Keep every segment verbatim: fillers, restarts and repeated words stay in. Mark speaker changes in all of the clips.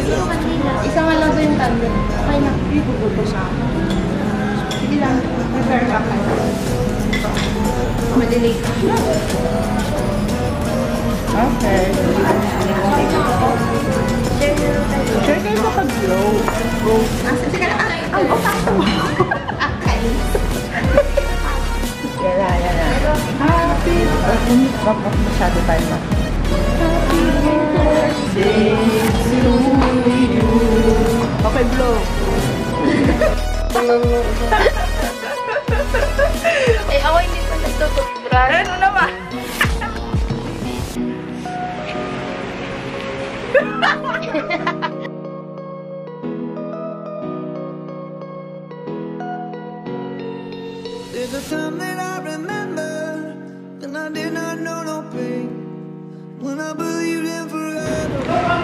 Speaker 1: Isa nga lang yung tandem. Okay na. Ibubog ko siya. Sige lang. Prepare ka pa. Madelay ka. Okay. Share kayo sa pag-glow. Go. Sige lang. Ang utak ko. Akay. Yara, yara. Happy birthday. Wag wag masyado tayo na. Happy birthday to you. Okay, blow.
Speaker 2: Eh, ako hindi pa nagtutubra. Ano naman?
Speaker 3: There's a time that I remember when I did not know no pain, when I believed in forever.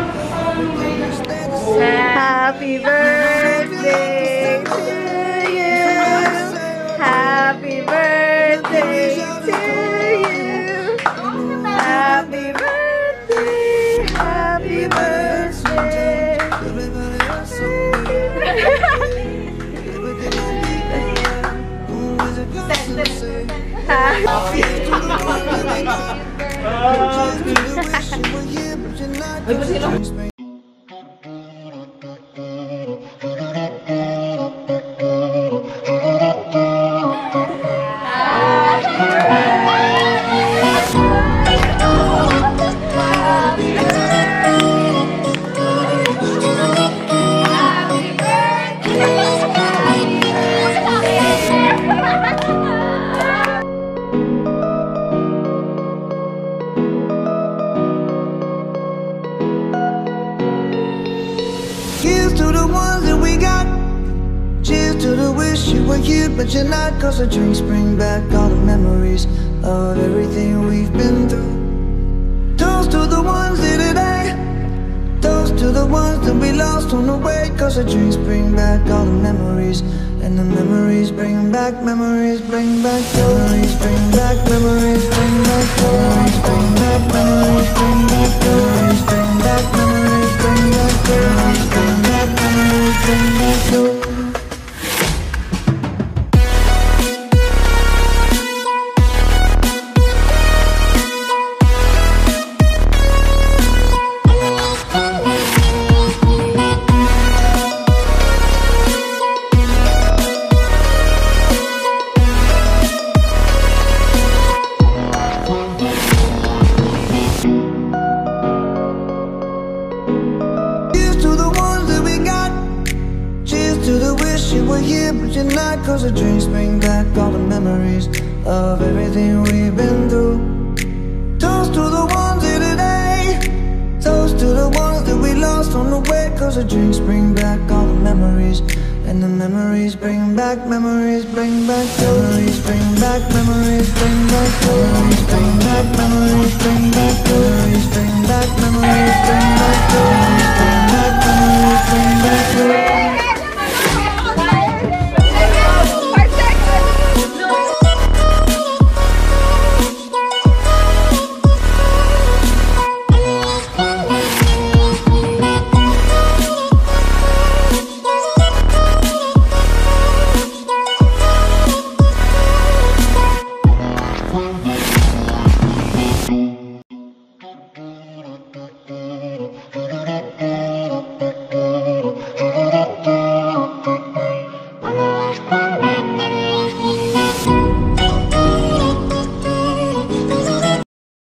Speaker 1: Happy birthday to you. Happy birthday to you. Happy birthday. Happy birthday.
Speaker 3: Happy. Cheers to the ones that we got. Cheers to the wish you were here, but you're not. Cause the drinks bring back all the memories of everything we've been through. Toast to the ones here today. Toast to the ones that we lost on the way. Cause the drinks bring back all the memories. And the memories bring back, memories bring back, memories bring back, memories bring back, memories bring back, memories bring back, memories bring back, memories bring back, memories bring back, memories bring back, you. Cause the drinks bring back all the memories of everything we've been through. Toast to the ones here today. Toast to the ones that we lost on the way. Cause the drinks bring back all the memories. And the memories bring back, memories bring back, memories bring back, memories bring back, memories bring back, memories bring back, memories bring back, memories.